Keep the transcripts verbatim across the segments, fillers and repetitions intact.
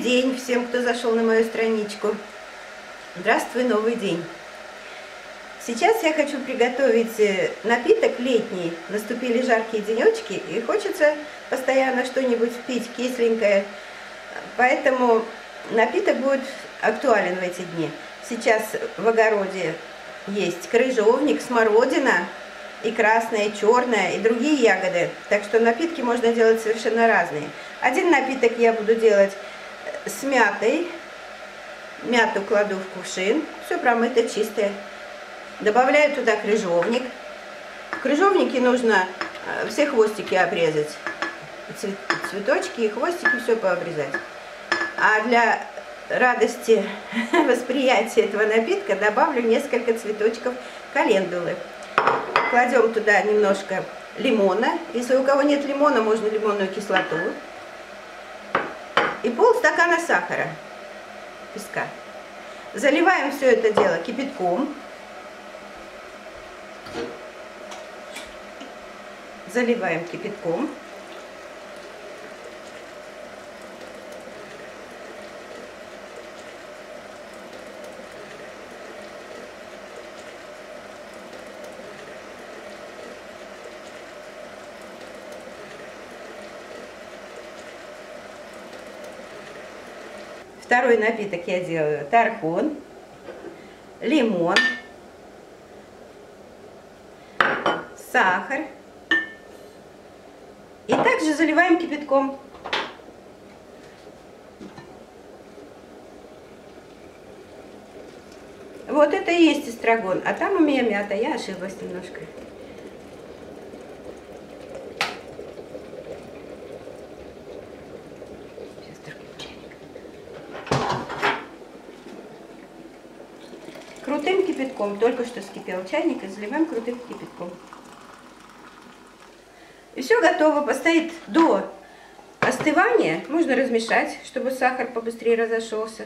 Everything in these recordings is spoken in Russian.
день всем, кто зашел на мою страничку. Здравствуй, новый день. Сейчас я хочу приготовить напиток летний. Наступили жаркие денечки, и хочется постоянно что-нибудь пить кисленькое. Поэтому напиток будет актуален в эти дни. Сейчас в огороде есть крыжовник, смородина, и красная, и черная, и другие ягоды. Так что напитки можно делать совершенно разные. Один напиток я буду делать с мятой. Мяту кладу в кувшин. Все промыто, чистое. Добавляю туда крыжовник. В крыжовнике нужно все хвостики обрезать. Цветочки и хвостики все пообрезать. А для радости восприятия этого напитка добавлю несколько цветочков календулы. Кладем туда немножко лимона. Если у кого нет лимона, можно лимонную кислоту. И полстакана сахара, песка. Заливаем все это дело кипятком. Заливаем кипятком. Второй напиток я делаю тархун, лимон, сахар. И также заливаем кипятком. Вот это и есть эстрагон. А там у меня мята. Я ошиблась немножко. Крутым кипятком, только что вскипел чайник, и заливаем крутым кипятком. И все готово. Постоит до остывания. Можно размешать, чтобы сахар побыстрее разошелся.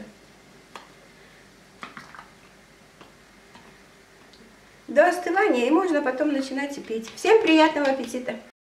До остывания, и можно потом начинать и пить. Всем приятного аппетита!